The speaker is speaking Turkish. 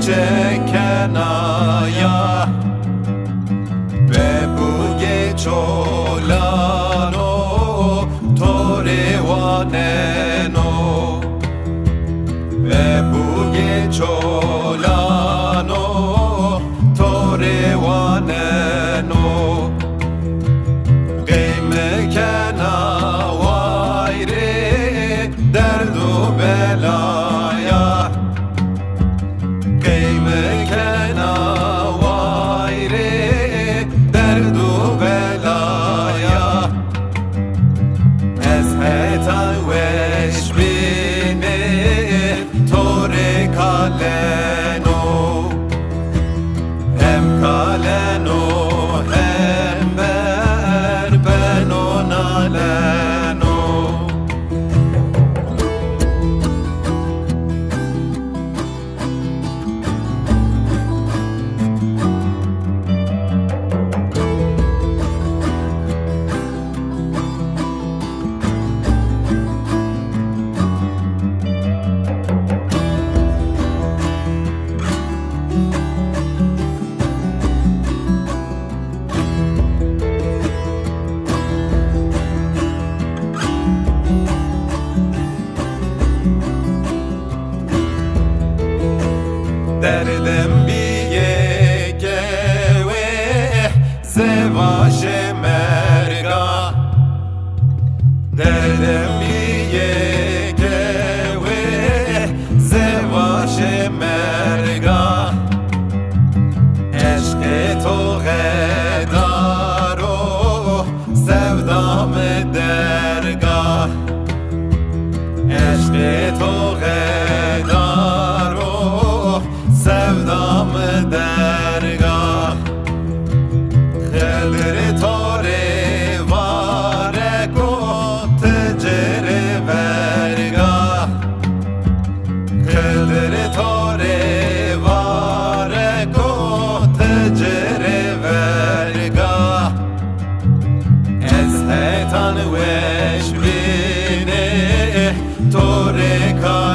çekenaya ve bu geç olan o torevanen o ve bu geç olan o torevanen o kıymekena vayre derdu belaya kıymekena vayre derdu belaya ezhetan veş bine tore kaleno hem kaleno hem berbeno naleno derdem biyeke ve zevaşe merga derdem biyeke ve zevaşe merga eşke to gedaro sevdam derga eşke to gedaro sevdam dergah Khedr tore vareko tecere vergah Khedr tore vareko tecere vergah ezhetan veş bine tore ka